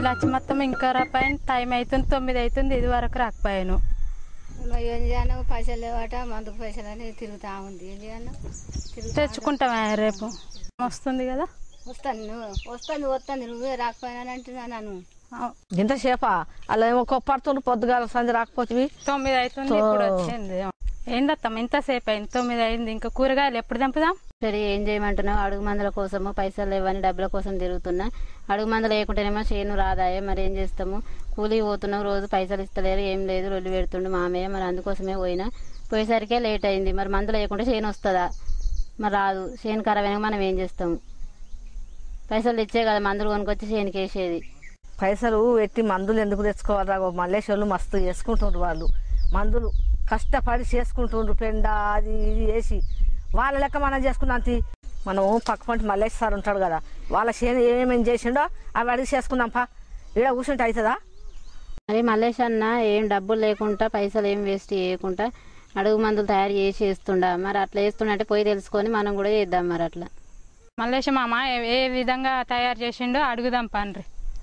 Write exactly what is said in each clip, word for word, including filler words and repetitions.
లక్ష్మత్తం ఇంకా రాపాయను టైం అవుతుంది తొమ్మిది అవుతుంది ఇది వరకు రాకపోయాను ఏం చేయను పైసలు లేవట మందుకు పైసలు అని తిరుగుతా ఉంది ఏం చేయను తెచ్చుకుంటామా రేపు వస్తుంది కదా వస్తాను నువ్వు వస్తుంది వస్తుంది నువ్వే రాకపోయినా అంటున్నా నన్ను ఇంత సేపా అలా ఏమో కొప్పడుతుండ్రు పొద్దుగాల సంజ రాకపోతే తొమ్మిది అవుతుంది ఇప్పుడు వచ్చింది ఏందత్తమ్మ ఇంతసేపు అయింది తొమ్మిది అయింది ఇంకా కూరగాయలు ఎప్పుడు దంపుదాం సరే ఏం చేయమంటున్నావు అడుగు మందుల కోసము పైసలు లేవని డబ్బుల కోసం తిరుగుతున్నా అడుగు మందులు లేకుంటేనేమో చేను రాదాయే మరి ఏం చేస్తాము కూలికి పోతున్నావు రోజు పైసలు ఇస్తలేరు ఏం లేదు రొల్లు పెడుతుండు మామయ్య మరి అందుకోసమే పోయినా పోయేసరికే లేట్ అయింది మరి మందులు లేకుంటే చేను వస్తుందా మరి రాదు చేను ఖరాబ్ అయినా మనం ఏం చేస్తాము పైసలు తెచ్చే కదా మందులు కొనుక్కొచ్చి చేనుకి వేసేది పైసలు పెట్టి మందులు ఎందుకు తెచ్చుకోవాలి రాగో మల్లేశ్వర్లు మస్తు చేసుకుంటుండ్రు వాళ్ళు మందులు కష్టపడి చేసుకుంటుండ్రు పెండ అది ఇది వేసి వాళ్ళ లెక్క మనం చేసుకున్నాంతి మనం పక్క పంటి మల్లేష్ సార్ ఉంటాడు కదా వాళ్ళ చేను ఏమేమి చేసిండో అవి అడిగి చేసుకుందాంపా ఈడ కూర్చుంటే అవుతుందా మరి మల్లేష్ అన్న ఏం డబ్బులు లేకుండా పైసలు ఏం వేస్ట్ చేయకుండా అడుగు మందులు తయారు చేసి వేస్తుండా మరి అట్లా వేస్తుండే పోయి తెలుసుకొని మనం కూడా చేద్దాం మరి అట్లా మల్లేష్ మామ ఏ విధంగా తయారు చేసిండో అడుగుదాం పండ్రి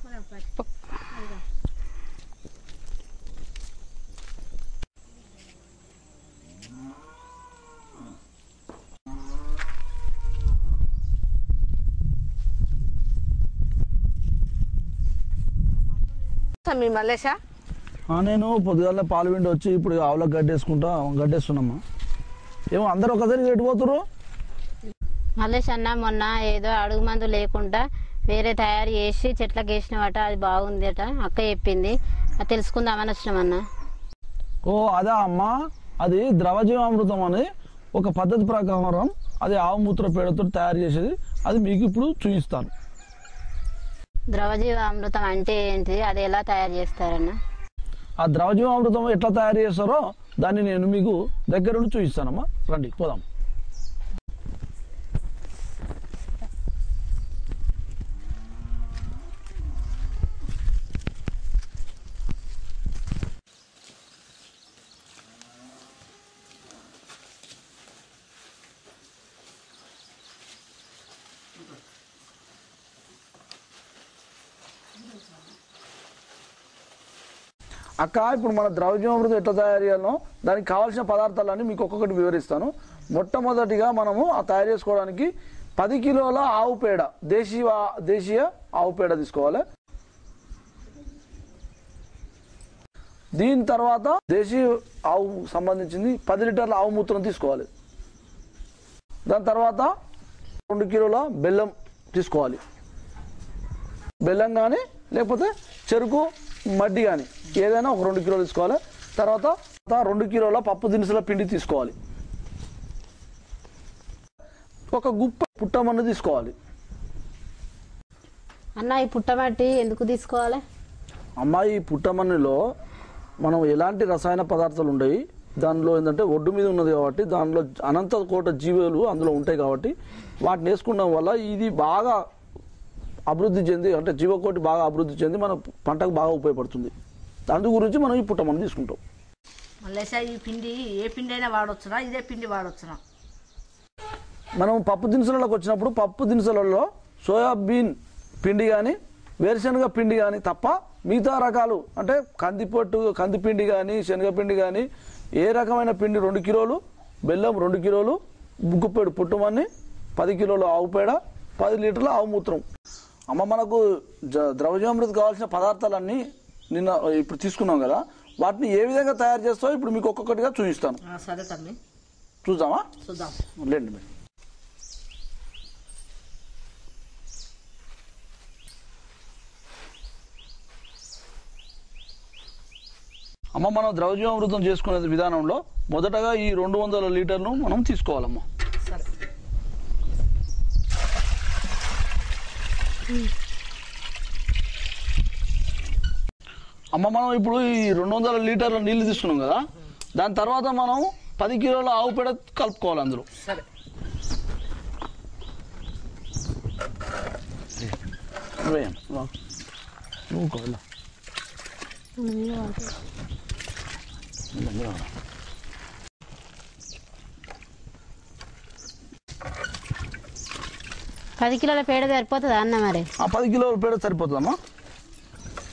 మీ మల్లేషా నేను పొద్దుగాల పాలు విండి వచ్చి ఇప్పుడు ఆవులకు గడ్డేసుకుంటా గడ్డేస్తున్నామ్మా ఏమో అందరు ఒకసారి గడ్డిపోతురు మల్లేష్ అన్న మొన్న ఏదో అడుగు మందు లేకుండా వేరే తయారు చేసి చెట్లకు వేసినవాట అది బాగుంది అట అక్క చెప్పింది అది తెలుసుకుందామని వచ్చినామన్నా ఓ అదా అమ్మా అది ద్రవజీవామృతం అని ఒక పద్ధతి ప్రకారం అది ఆవు మూత్ర పేడతో తయారు చేసేది అది మీకు ఇప్పుడు చూపిస్తాను ద్రవజీవామృతం అంటే ఏంటి అది ఎలా తయారు చేస్తారన్న ఆ ద్రవజీవామృతం ఎట్లా తయారు చేస్తారో దాన్ని నేను మీకు దగ్గరుండి చూపిస్తానమ్మా రండి పోదాం అక్క ఇప్పుడు మన ద్రవజీవామృతం ఎట్లా తయారు చేయాలో దానికి కావాల్సిన పదార్థాలన్నీ మీకు ఒక్కొక్కటి వివరిస్తాను మొట్టమొదటిగా మనము ఆ తయారు చేసుకోవడానికి పది కిలోల ఆవు పేడ దేశీయ దేశీయ ఆవు పేడ తీసుకోవాలి దీని తర్వాత దేశీయ ఆవు సంబంధించింది పది లీటర్ల ఆవు మూత్రం తీసుకోవాలి దాని తర్వాత రెండు కిలోల బెల్లం తీసుకోవాలి బెల్లం కానీ లేకపోతే చెరుకు మడ్డి కానీ ఏదైనా ఒక రెండు కిలోలు తీసుకోవాలి తర్వాత రెండు కిలోల పప్పు దినుసుల పిండి తీసుకోవాలి ఒక గుప్ప పుట్టమన్ను తీసుకోవాలి అన్న ఈ పుట్టమట్టి ఎందుకు తీసుకోవాలి అమ్మాయి ఈ పుట్టమన్నులో మనం ఎలాంటి రసాయన పదార్థాలు ఉండవు దానిలో ఏంటంటే ఒడ్డు మీద ఉన్నది కాబట్టి దానిలో అనంత కోట జీవులు అందులో ఉంటాయి కాబట్టి వాటిని వేసుకోవడం వల్ల ఇది బాగా అభివృద్ధి చెంది అంటే జీవకోటి బాగా అభివృద్ధి చెంది మన పంటకు బాగా ఉపయోగపడుతుంది అందు గురించి మనం ఈ పుట్టమన్ను తీసుకుంటాం మల్లేషా ఈ పిండి ఏ పిండి అయినా వాడొచ్చునా ఇదే పిండి వాడొచ్చునా మనం పప్పు దినుసులకు వచ్చినప్పుడు పప్పు దినుసులలో సోయాబీన్ పిండి కానీ వేరుశనగ పిండి కానీ తప్ప మిగతా రకాలు అంటే కందిపట్టు కందిపిండి కానీ శనగపిండి కానీ ఏ రకమైన పిండి రెండు కిలోలు బెల్లం రెండు కిలోలు గుప్పెడు పుట్టుమన్ని పది కిలోలు ఆవు పేడ పది లీటర్ల ఆవు మూత్రం అమ్మ మనకు ద్రవజీవామృతం కావాల్సిన పదార్థాలన్నీ నిన్న ఇప్పుడు తీసుకున్నాం కదా వాటిని ఏ విధంగా తయారు చేస్తావో ఇప్పుడు మీకు ఒక్కొక్కటిగా చూపిస్తాను సరే తమ్మి చూద్దామా చూద్దాం లేండి మీరు అమ్మ మనం ద్రవజీవామృతం చేసుకునే విధానంలో మొదటగా ఈ రెండు వందల లీటర్లు మనం తీసుకోవాలమ్మా సరే అమ్మ మనం ఇప్పుడు ఈ రెండు వందల లీటర్ల నీళ్లు తీసుకున్నాం కదా దాని తర్వాత మనం పది కిలోల ఆవు పేడ కలుపుకోవాలి అందులో సరే నువ్వు కోలా పది కిలోల పేడ సరిపోతుందా అన్న మరి ఆ పది కిలోల పేడ సరిపోతుందమ్మా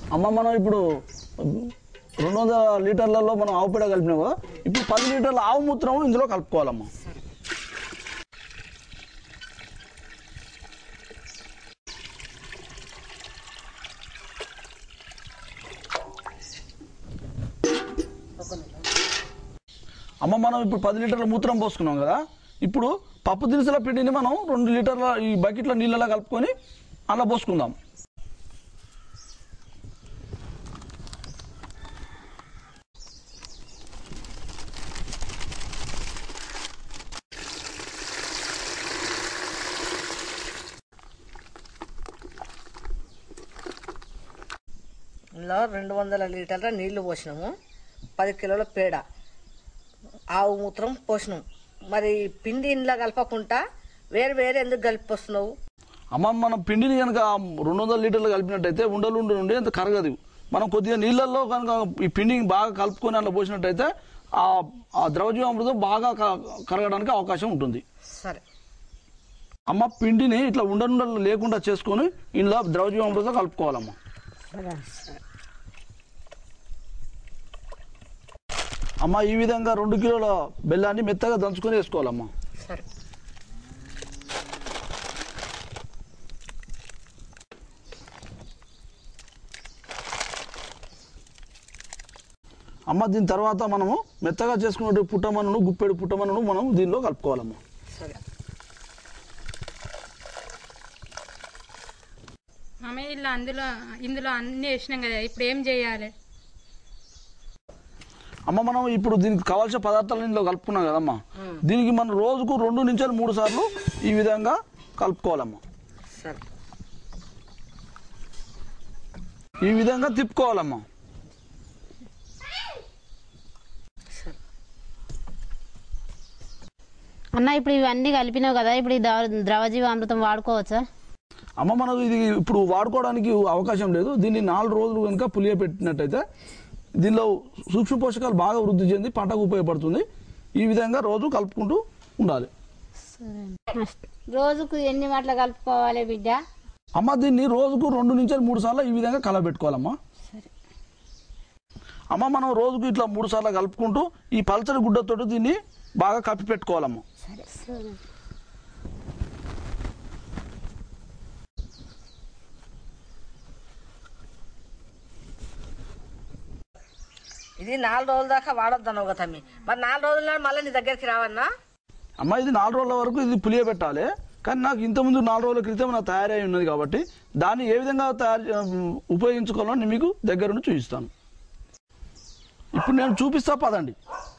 అమ్మ మనం ఇప్పుడు రెండు వందల లీటర్లలో మనం ఆవు పేడ కలిపినాం కదా, ఇప్పుడు పది లీటర్ల ఆవు మూత్రం ఇందులో కలుపుకోవాలమ్మా. అమ్మ మనం ఇప్పుడు పది లీటర్ల మూత్రం పోసుకున్నాం కదా, ఇప్పుడు పప్పు దినుసుల పిండిని మనం రెండు లీటర్ల ఈ బకెట్ల నీళ్ళలా కలుపుకొని అలా పోసుకుందాం. ఇందులో రెండు వందల లీటర్ల నీళ్లు పోసినాము, పది కిలోల పేడ, ఆవు మూత్రం పోసినాం. మరి పిండి ఇంట్లో కలపకుండా వేరు వేరే ఎందుకు కలిపిస్తున్నావు? అమ్మ మనం పిండిని కనుక రెండు వందల లీటర్లు కలిపినట్టయితే ఉండలు ఉండి ఉండి అంత కరగదు. మనం కొద్దిగా నీళ్ళల్లో కనుక ఈ పిండిని బాగా కలుపుకొని అలా పోసినట్టయితే ఆ ద్రవజీవామృతం బాగా కరగడానికి అవకాశం ఉంటుంది. సరే అమ్మ పిండిని ఇట్లా ఉండలు లేకుండా చేసుకొని ఇందులో ద్రవజీవామృతం కలుపుకోవాలమ్మా. అమ్మ ఈ విధంగా రెండు కిలోల బెల్లాన్ని మెత్తగా దంచుకొని వేసుకోవాలమ్మా. సరే అమ్మ దీని తర్వాత మనము మెత్తగా చేసుకున్న పుట్టమన్నును గుప్పెడు పుట్టమన్నును మనం దీనిలో కలుపుకోవాలమ్మా. సరే ఆమె ఇలా అందులో ఇందులో అన్నీ వేసినాం కదా, ఇప్పుడు ఏం చేయాలి? అమ్మ మనం ఇప్పుడు దీనికి కావాల్సిన పదార్థాలు ఇందులో కలుపుకున్నాం కదమ్మా, దీనికి మనం రోజుకు రెండు నుంచి మూడు సార్లు ఈ విధంగా కలుపుకోవాలమ్మా. సరే ఈ విధంగా తిప్పుకోవాలమ్మా. అన్న ఇప్పుడు ఇవన్నీ కలిపినావు కదా, ఇప్పుడు ఈ ద్రవజీవామృతం వాడుకోవచ్చా? అమ్మ మనకు ఇది ఇప్పుడు వాడుకోవడానికి అవకాశం లేదు. దీన్ని నాలుగు రోజులు కనుక పులియ పెట్టినట్టయితే దీనిలో సూక్ష్మ పోషకాలు బాగా వృద్ధి చెంది పంటకు ఉపయోగపడుతుంది. ఈ విధంగా రోజు కలుపుకుంటూ ఉండాలి. రోజుకు ఎన్ని మాటలు కలుపుకోవాలి బిడ్డ? అమ్మ దీన్ని రోజుకు రెండు నుంచి మూడు సార్లు ఈ విధంగా కలబెట్టుకోవాలమ్మా. అమ్మ మనం రోజుకు ఇట్లా మూడు సార్లు కలుపుకుంటూ ఈ పల్చడి గుడ్డతో దీన్ని బాగా కప్పి పెట్టుకోవాలమ్మా. ఇది నాలుగు రోజుల దాకా వాడొద్దాను ఒక తమ్మి, మరి నాలుగు రోజుల మళ్ళీ నీ దగ్గరికి రావన్నా? అమ్మ ఇది నాలుగు రోజుల వరకు ఇది పులియ పెట్టాలి, కానీ నాకు ఇంతకుముందు నాలుగు రోజుల క్రితం నాకు తయారై ఉన్నది కాబట్టి దాన్ని ఏ విధంగా తయారు ఉపయోగించుకోవాలో నేను మీకు దగ్గరుండి చూపిస్తాను. ఇప్పుడు నేను చూపిస్తా పదండి.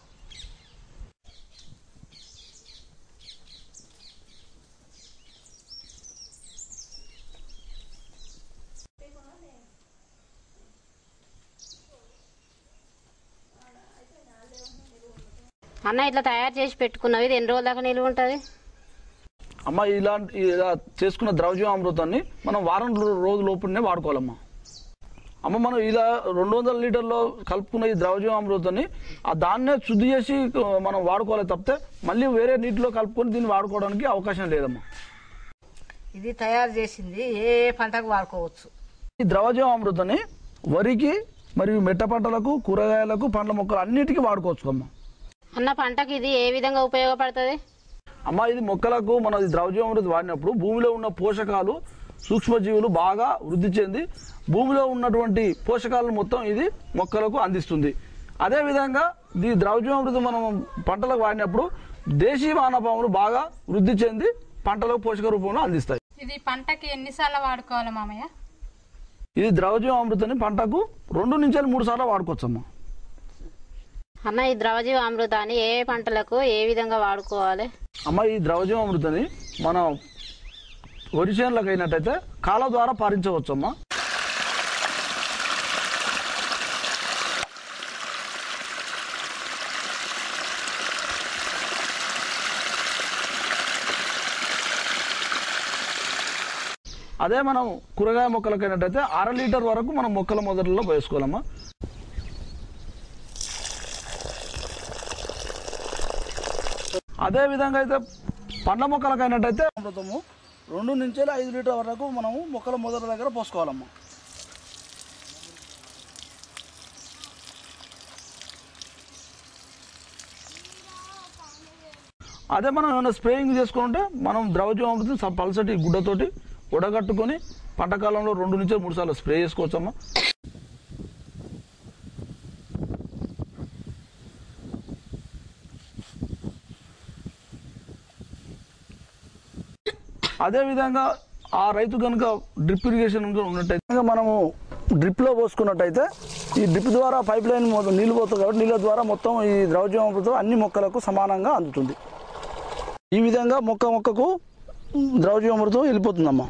అన్న ఇట్లా తయారు చేసి పెట్టుకున్నవి ఇది ఎన్ని రోజుల దాకా నిలువ ఉంటుంది? అమ్మ ఇలాంటి ఇలా చేసుకున్న ద్రవజీవామృతాన్ని మనం వారం రోజుల లోపునే వాడుకోవాలమ్మా. అమ్మ మనం ఇలా రెండు వందల లీటర్లో కలుపుకున్న ఈ ద్రవజీవామృతాన్ని ఆ దాన్నే శుద్ధి చేసి మనం వాడుకోవాలి తప్పితే మళ్ళీ వేరే నీటిలో కలుపుకొని దీన్ని వాడుకోవడానికి అవకాశం లేదమ్మా. ఇది తయారు చేసింది ఏ పంటకు వాడుకోవచ్చు? ఈ ద్రవజీవామృతాన్ని వరికి మరియు మెట్ట పంటలకు, కూరగాయలకు, పండ్ల మొక్కలు అన్నిటికీ వాడుకోవచ్చు అమ్మా. అన్న పంటకి ఇది ఏ విధంగా ఉపయోగపడుతుంది? అమ్మ ఇది మొక్కలకు మన ద్రవజీవామృతం వాడినప్పుడు భూమిలో ఉన్న పోషకాలు, సూక్ష్మజీవులు బాగా వృద్ధి చెంది భూమిలో ఉన్నటువంటి పోషకాలను మొత్తం ఇది మొక్కలకు అందిస్తుంది. అదేవిధంగా ఈ ద్రవజీవామృతం మనం పంటలకు వాడినప్పుడు దేశీ వానపాములు బాగా వృద్ధి చెంది పంటలకు పోషక రూపంలో అందిస్తాయి. ఇది పంటకి ఎన్నిసార్లు వాడుకోవాలి మామయ్య? ఇది ద్రవజీవామృతాన్ని పంటకు రెండు నుంచి మూడు సార్లు వాడుకోవచ్చమ్మా. అన్న ఈ ద్రవజీవామృతాన్ని ఏ పంటలకు ఏ విధంగా వాడుకోవాలి? అమ్మ ఈ ద్రవజీవామృతాన్ని మనం వరి చేనులకు అయినట్టయితే కాల ద్వారా పారించవచ్చమ్మా. అదే మనం కూరగాయ మొక్కలకు అయినట్టయితే అర లీటర్ వరకు మనం మొక్కల మొదట్లో వేసుకోవాలమ్మా. అదే విధంగా అయితే పండ్ల మొక్కలకు అయినట్టయితే అమృతము రెండు నుంచి ఐదు లీటర్ వరకు మనము మొక్కల మొదల దగ్గర పోసుకోవాలమ్మా. అదే మనం ఏమైనా స్ప్రేయింగ్ చేసుకుంటే మనం ద్రవజీవామృతం పల్సటి గుడ్డతోటి ఉడగట్టుకొని పంట కాలంలో రెండు నుంచి మూడు సార్లు స్ప్రే చేసుకోవచ్చమ్మా. అదేవిధంగా ఆ రైతు కనుక డ్రిప్ ఇరిగేషన్ ఉన్నట్టయితే మనము డ్రిప్లో పోసుకున్నట్టయితే ఈ డ్రిప్ ద్వారా పైప్ లైన్ నీళ్ళు పోతుంది కాబట్టి నీళ్ళ ద్వారా మొత్తం ఈ ద్రవజీవామృతం అన్ని మొక్కలకు సమానంగా అందుతుంది. ఈ విధంగా మొక్క మొక్కకు ద్రవజీవామృతం వెళ్ళిపోతుందమ్మా.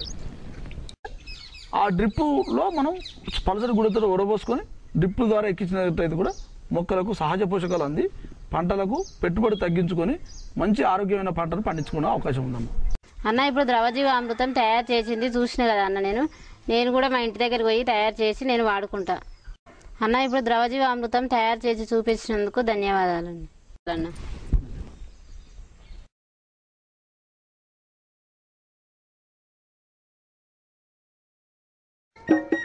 ఆ డ్రిప్పులో మనం పలసటి గుడ్డతో ఉడబోసుకొని డ్రిప్ ద్వారా ఎక్కించినట్టయితే కూడా మొక్కలకు సహజ పోషకాలు అంది పంటలకు పెట్టుబడి తగ్గించుకొని మంచి ఆరోగ్యమైన పంటను పండించుకునే అవకాశం ఉందమ్మా. అన్న ఇప్పుడు ద్రవజీవామృతం తయారు చేసింది చూసిన కదా అన్న, నేను నేను కూడా మా ఇంటి దగ్గరికి పోయి తయారు చేసి నేను వాడుకుంటా. అన్న ఇప్పుడు ద్రవజీవామృతం తయారు చేసి చూపించినందుకు ధన్యవాదాలు అన్న.